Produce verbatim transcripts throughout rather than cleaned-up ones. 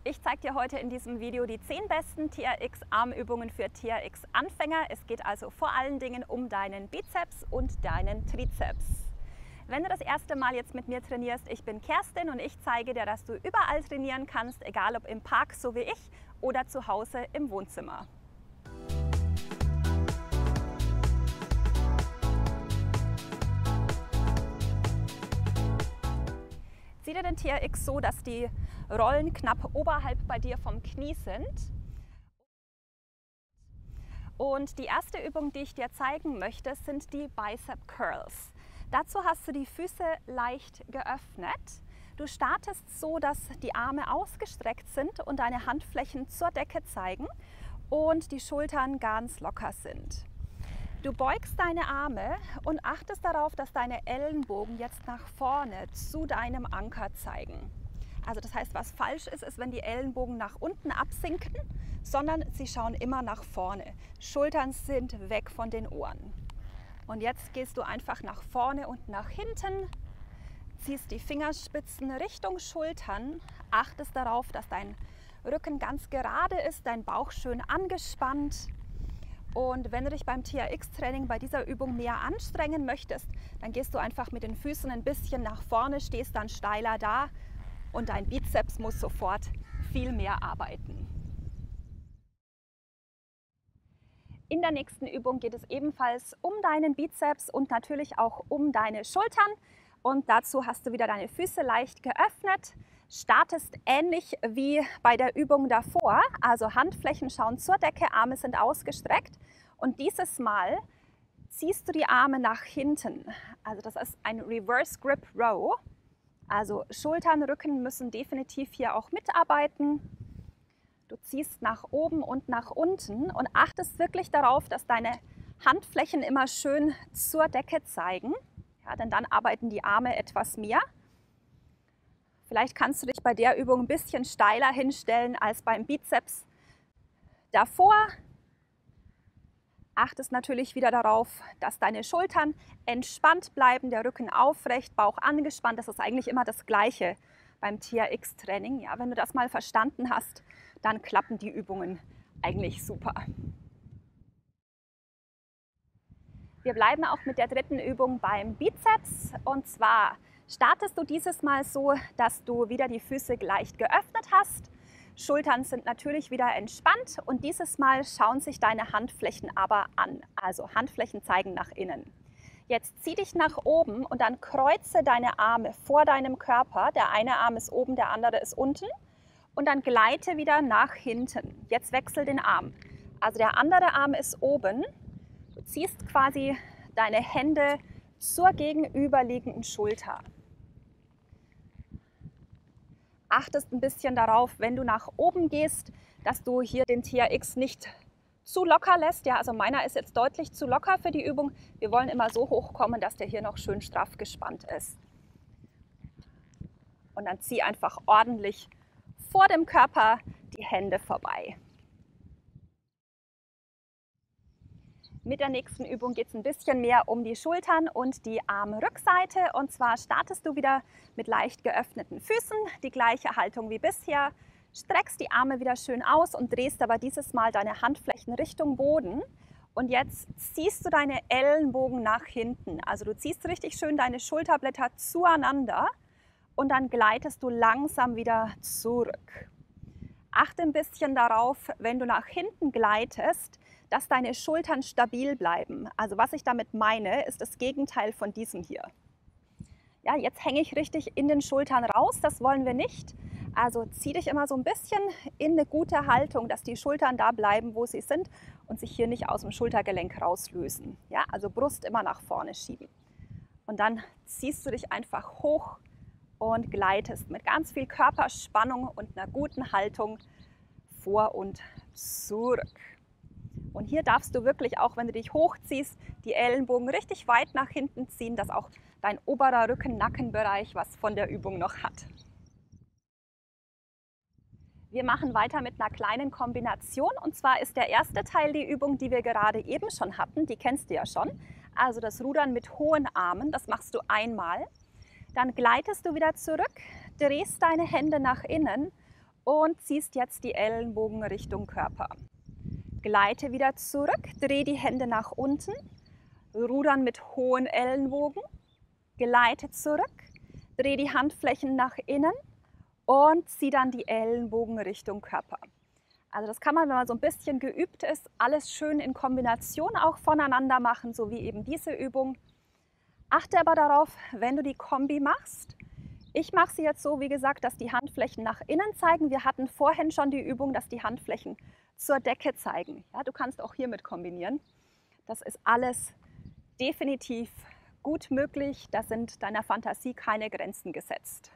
Ich zeige dir heute in diesem Video die zehn besten T R X-Armübungen für T R X-Anfänger. Es geht also vor allen Dingen um deinen Bizeps und deinen Trizeps. Wenn du das erste Mal jetzt mit mir trainierst, ich bin Kerstin und ich zeige dir, dass du überall trainieren kannst, egal ob im Park so wie ich oder zu Hause im Wohnzimmer. Zieh dir den T R X so, dass die Rollen knapp oberhalb bei dir vom Knie sind. Und die erste Übung, die ich dir zeigen möchte, sind die Bicep Curls. Dazu hast du die Füße leicht geöffnet. Du startest so, dass die Arme ausgestreckt sind und deine Handflächen zur Decke zeigen und die Schultern ganz locker sind. Du beugst deine Arme und achtest darauf, dass deine Ellenbogen jetzt nach vorne zu deinem Anker zeigen. Also das heißt, was falsch ist, ist, wenn die Ellenbogen nach unten absinken, sondern sie schauen immer nach vorne. Schultern sind weg von den Ohren. Und jetzt gehst du einfach nach vorne und nach hinten, ziehst die Fingerspitzen Richtung Schultern, achtest darauf, dass dein Rücken ganz gerade ist, dein Bauch schön angespannt. Und wenn du dich beim T R X-Training bei dieser Übung mehr anstrengen möchtest, dann gehst du einfach mit den Füßen ein bisschen nach vorne, stehst dann steiler da und dein Bizeps muss sofort viel mehr arbeiten. In der nächsten Übung geht es ebenfalls um deinen Bizeps und natürlich auch um deine Schultern. Und dazu hast du wieder deine Füße leicht geöffnet, startest ähnlich wie bei der Übung davor, also Handflächen schauen zur Decke, Arme sind ausgestreckt und dieses Mal ziehst du die Arme nach hinten. Also das ist ein Reverse Grip Row, also Schultern, Rücken müssen definitiv hier auch mitarbeiten. Du ziehst nach oben und nach unten und achtest wirklich darauf, dass deine Handflächen immer schön zur Decke zeigen, ja, denn dann arbeiten die Arme etwas mehr. Vielleicht kannst du dich bei der Übung ein bisschen steiler hinstellen als beim Bizeps davor. Achtest natürlich wieder darauf, dass deine Schultern entspannt bleiben, der Rücken aufrecht, Bauch angespannt. Das ist eigentlich immer das Gleiche beim T R X-Training. Ja, wenn du das mal verstanden hast, dann klappen die Übungen eigentlich super. Wir bleiben auch mit der dritten Übung beim Bizeps und zwar startest du dieses Mal so, dass du wieder die Füße leicht geöffnet hast. Schultern sind natürlich wieder entspannt und dieses Mal schauen sich deine Handflächen aber an. Also Handflächen zeigen nach innen. Jetzt zieh dich nach oben und dann kreuze deine Arme vor deinem Körper. Der eine Arm ist oben, der andere ist unten. Und dann gleite wieder nach hinten. Jetzt wechsel den Arm. Also der andere Arm ist oben. Du ziehst quasi deine Hände zur gegenüberliegenden Schulter. Achtest ein bisschen darauf, wenn du nach oben gehst, dass du hier den T R X nicht zu locker lässt. Ja, also meiner ist jetzt deutlich zu locker für die Übung. Wir wollen immer so hoch kommen, dass der hier noch schön straff gespannt ist. Und dann zieh einfach ordentlich vor dem Körper die Hände vorbei. Mit der nächsten Übung geht es ein bisschen mehr um die Schultern und die Armrückseite. Und zwar startest du wieder mit leicht geöffneten Füßen, die gleiche Haltung wie bisher. Streckst die Arme wieder schön aus und drehst aber dieses Mal deine Handflächen Richtung Boden. Und jetzt ziehst du deine Ellenbogen nach hinten. Also du ziehst richtig schön deine Schulterblätter zueinander und dann gleitest du langsam wieder zurück. Achte ein bisschen darauf, wenn du nach hinten gleitest, dass deine Schultern stabil bleiben. Also was ich damit meine, ist das Gegenteil von diesem hier. Ja, jetzt hänge ich richtig in den Schultern raus, das wollen wir nicht. Also zieh dich immer so ein bisschen in eine gute Haltung, dass die Schultern da bleiben, wo sie sind und sich hier nicht aus dem Schultergelenk rauslösen. Ja, also Brust immer nach vorne schieben. Und dann ziehst du dich einfach hoch und gleitest mit ganz viel Körperspannung und einer guten Haltung vor und zurück. Und hier darfst du wirklich auch, wenn du dich hochziehst, die Ellenbogen richtig weit nach hinten ziehen, dass auch dein oberer Rücken-Nackenbereich was von der Übung noch hat. Wir machen weiter mit einer kleinen Kombination und zwar ist der erste Teil die Übung, die wir gerade eben schon hatten, die kennst du ja schon. Also das Rudern mit hohen Armen, das machst du einmal. Dann gleitest du wieder zurück, drehst deine Hände nach innen und ziehst jetzt die Ellenbogen Richtung Körper. Gleite wieder zurück, dreh die Hände nach unten, rudern mit hohen Ellenbogen, gleite zurück, dreh die Handflächen nach innen und zieh dann die Ellenbogen Richtung Körper. Also das kann man, wenn man so ein bisschen geübt ist, alles schön in Kombination auch voneinander machen, so wie eben diese Übung. Achte aber darauf, wenn du die Kombi machst. Ich mache sie jetzt so, wie gesagt, dass die Handflächen nach innen zeigen. Wir hatten vorhin schon die Übung, dass die Handflächen zur Decke zeigen. Ja, du kannst auch hiermit kombinieren. Das ist alles definitiv gut möglich. Da sind deiner Fantasie keine Grenzen gesetzt.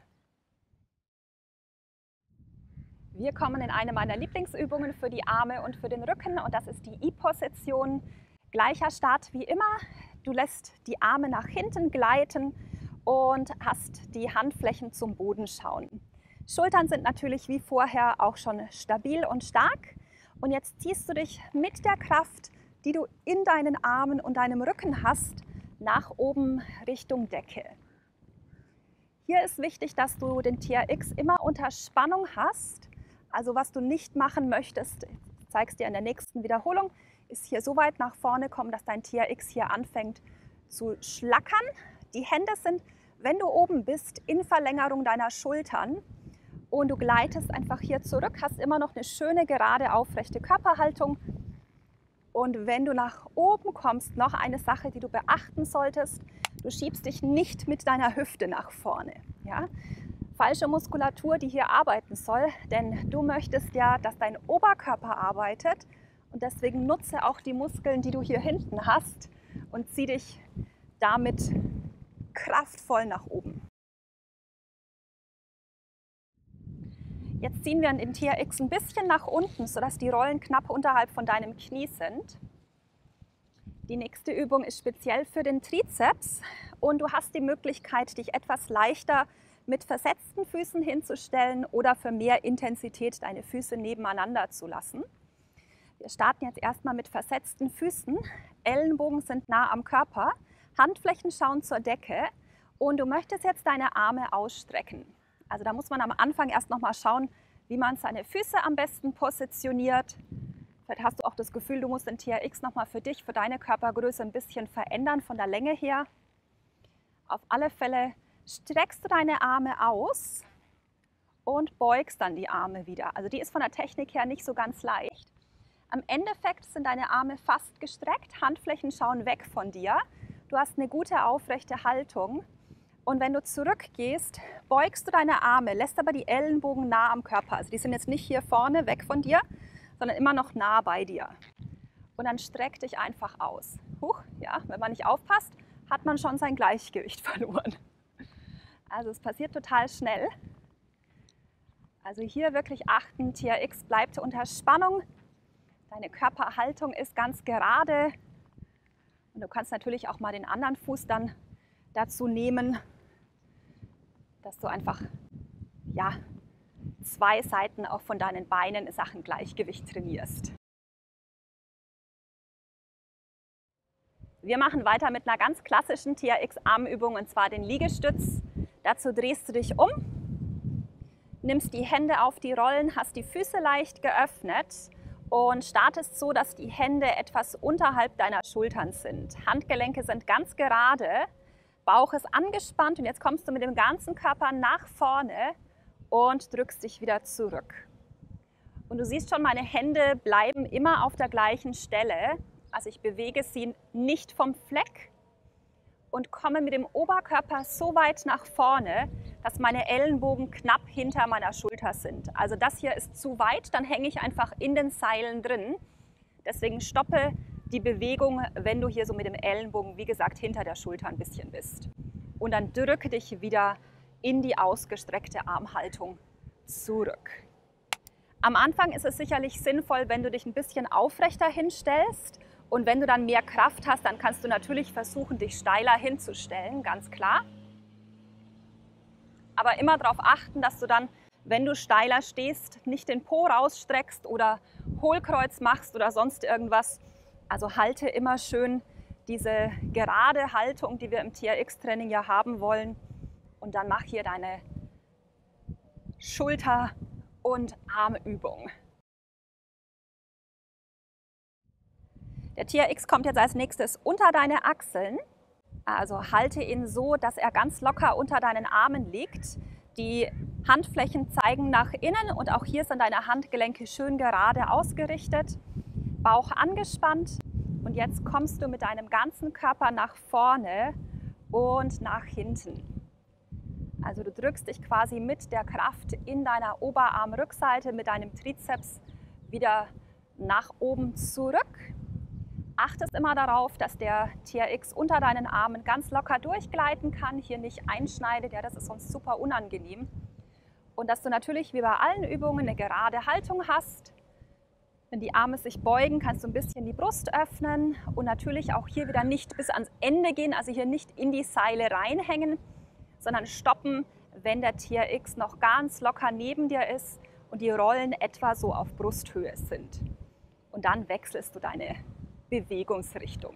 Wir kommen in eine meiner Lieblingsübungen für die Arme und für den Rücken und das ist die I-Position. Gleicher Start wie immer. Du lässt die Arme nach hinten gleiten und hast die Handflächen zum Boden schauen. Schultern sind natürlich wie vorher auch schon stabil und stark. Und jetzt ziehst du dich mit der Kraft, die du in deinen Armen und deinem Rücken hast, nach oben Richtung Decke. Hier ist wichtig, dass du den T R X immer unter Spannung hast. Also was du nicht machen möchtest, ich zeige es dir in der nächsten Wiederholung, ist hier so weit nach vorne kommen, dass dein T R X hier anfängt zu schlackern. Die Hände sind, wenn du oben bist, in Verlängerung deiner Schultern und du gleitest einfach hier zurück, hast immer noch eine schöne, gerade, aufrechte Körperhaltung. Und wenn du nach oben kommst, noch eine Sache, die du beachten solltest, du schiebst dich nicht mit deiner Hüfte nach vorne. Ja? Falsche Muskulatur, die hier arbeiten soll, denn du möchtest ja, dass dein Oberkörper arbeitet und deswegen nutze auch die Muskeln, die du hier hinten hast und zieh dich damit kraftvoll nach oben. Jetzt ziehen wir den T R X ein bisschen nach unten, sodass die Rollen knapp unterhalb von deinem Knie sind. Die nächste Übung ist speziell für den Trizeps und du hast die Möglichkeit, dich etwas leichter mit versetzten Füßen hinzustellen oder für mehr Intensität deine Füße nebeneinander zu lassen. Wir starten jetzt erstmal mit versetzten Füßen. Ellenbogen sind nah am Körper, Handflächen schauen zur Decke und du möchtest jetzt deine Arme ausstrecken. Also da muss man am Anfang erst noch mal schauen, wie man seine Füße am besten positioniert. Vielleicht hast du auch das Gefühl, du musst den T R X noch mal für dich, für deine Körpergröße ein bisschen verändern von der Länge her. Auf alle Fälle streckst du deine Arme aus und beugst dann die Arme wieder. Also die ist von der Technik her nicht so ganz leicht. Am Endeffekt sind deine Arme fast gestreckt, Handflächen schauen weg von dir. Du hast eine gute aufrechte Haltung. Und wenn du zurückgehst, beugst du deine Arme, lässt aber die Ellenbogen nah am Körper. Also die sind jetzt nicht hier vorne weg von dir, sondern immer noch nah bei dir. Und dann streck dich einfach aus. Huch, ja, wenn man nicht aufpasst, hat man schon sein Gleichgewicht verloren. Also es passiert total schnell. Also hier wirklich achten, T R X bleibt unter Spannung. Deine Körperhaltung ist ganz gerade. Und du kannst natürlich auch mal den anderen Fuß dann dazu nehmen, dass du einfach ja, zwei Seiten auch von deinen Beinen in Sachen Gleichgewicht trainierst. Wir machen weiter mit einer ganz klassischen T R X-Armübung und zwar den Liegestütz. Dazu drehst du dich um, nimmst die Hände auf die Rollen, hast die Füße leicht geöffnet und startest so, dass die Hände etwas unterhalb deiner Schultern sind. Handgelenke sind ganz gerade, Bauch ist angespannt und jetzt kommst du mit dem ganzen Körper nach vorne und drückst dich wieder zurück. Und du siehst schon, meine Hände bleiben immer auf der gleichen Stelle. Also ich bewege sie nicht vom Fleck und komme mit dem Oberkörper so weit nach vorne, dass meine Ellenbogen knapp hinter meiner Schulter sind. Also das hier ist zu weit, dann hänge ich einfach in den Seilen drin. Deswegen stoppe die Bewegung, wenn du hier so mit dem Ellenbogen, wie gesagt, hinter der Schulter ein bisschen bist. Und dann drücke dich wieder in die ausgestreckte Armhaltung zurück. Am Anfang ist es sicherlich sinnvoll, wenn du dich ein bisschen aufrechter hinstellst. Und wenn du dann mehr Kraft hast, dann kannst du natürlich versuchen, dich steiler hinzustellen, ganz klar. Aber immer darauf achten, dass du dann, wenn du steiler stehst, nicht den Po rausstreckst oder Hohlkreuz machst oder sonst irgendwas. Also halte immer schön diese gerade Haltung, die wir im T R X-Training ja haben wollen. Und dann mach hier deine Schulter- und Armübung. Der T R X kommt jetzt als nächstes unter deine Achseln. Also halte ihn so, dass er ganz locker unter deinen Armen liegt. Die Handflächen zeigen nach innen und auch hier sind deine Handgelenke schön gerade ausgerichtet. Bauch angespannt und jetzt kommst du mit deinem ganzen Körper nach vorne und nach hinten. Also du drückst dich quasi mit der Kraft in deiner Oberarmrückseite mit deinem Trizeps wieder nach oben zurück. Achtest immer darauf, dass der T R X unter deinen Armen ganz locker durchgleiten kann, hier nicht einschneidet, ja, das ist sonst super unangenehm. Und dass du natürlich wie bei allen Übungen eine gerade Haltung hast. Wenn die Arme sich beugen, kannst du ein bisschen die Brust öffnen und natürlich auch hier wieder nicht bis ans Ende gehen, also hier nicht in die Seile reinhängen, sondern stoppen, wenn der T R X noch ganz locker neben dir ist und die Rollen etwa so auf Brusthöhe sind. Und dann wechselst du deine Bewegungsrichtung.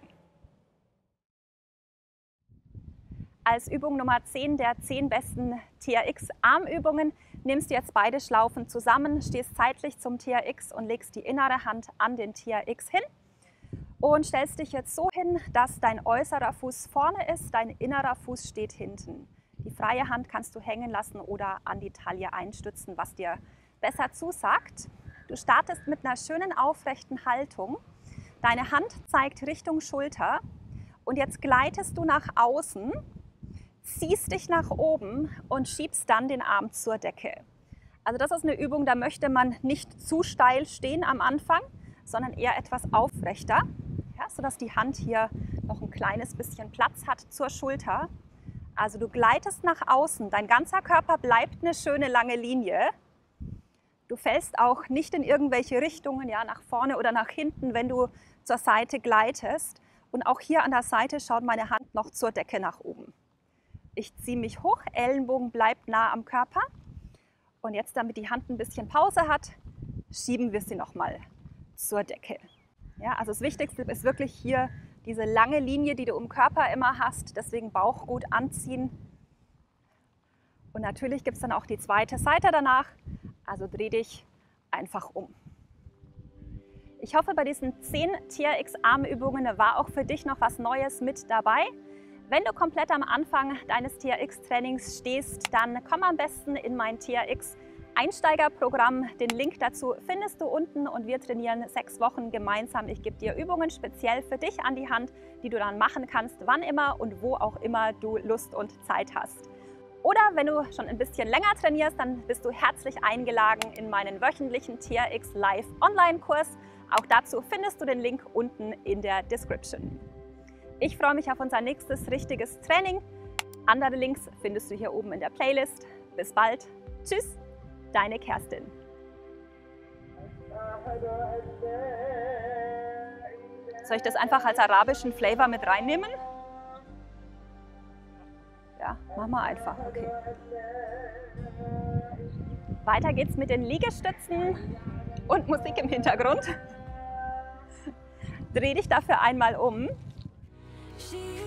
Als Übung Nummer zehn der zehn besten T R X-Armübungen nimmst du jetzt beide Schlaufen zusammen, stehst seitlich zum T R X und legst die innere Hand an den T R X hin und stellst dich jetzt so hin, dass dein äußerer Fuß vorne ist, dein innerer Fuß steht hinten. Die freie Hand kannst du hängen lassen oder an die Taille einstützen, was dir besser zusagt. Du startest mit einer schönen aufrechten Haltung. Deine Hand zeigt Richtung Schulter und jetzt gleitest du nach außen, ziehst dich nach oben und schiebst dann den Arm zur Decke. Also das ist eine Übung, da möchte man nicht zu steil stehen am Anfang, sondern eher etwas aufrechter, ja, sodass die Hand hier noch ein kleines bisschen Platz hat zur Schulter. Also du gleitest nach außen, dein ganzer Körper bleibt eine schöne lange Linie. Du fällst auch nicht in irgendwelche Richtungen, ja, nach vorne oder nach hinten, wenn du zur Seite gleitest. Und auch hier an der Seite schaut meine Hand noch zur Decke nach oben. Ich ziehe mich hoch, Ellenbogen bleibt nah am Körper. Und jetzt, damit die Hand ein bisschen Pause hat, schieben wir sie nochmal zur Decke. Ja, also das Wichtigste ist wirklich hier diese lange Linie, die du im Körper immer hast. Deswegen Bauch gut anziehen. Und natürlich gibt es dann auch die zweite Seite danach. Also dreh dich einfach um. Ich hoffe, bei diesen zehn T R X-Armübungen war auch für dich noch was Neues mit dabei. Wenn du komplett am Anfang deines T R X-Trainings stehst, dann komm am besten in mein T R X-Einsteigerprogramm. Den Link dazu findest du unten und wir trainieren sechs Wochen gemeinsam. Ich gebe dir Übungen speziell für dich an die Hand, die du dann machen kannst, wann immer und wo auch immer du Lust und Zeit hast. Oder wenn du schon ein bisschen länger trainierst, dann bist du herzlich eingeladen in meinen wöchentlichen T R X Live Online-Kurs. Auch dazu findest du den Link unten in der Description. Ich freue mich auf unser nächstes richtiges Training. Andere Links findest du hier oben in der Playlist. Bis bald. Tschüss, deine Kerstin. Soll ich das einfach als arabischen Flavor mit reinnehmen? Ja, mach mal einfach. Okay. Weiter geht's mit den Liegestützen und Musik im Hintergrund. Dreh dich dafür einmal um.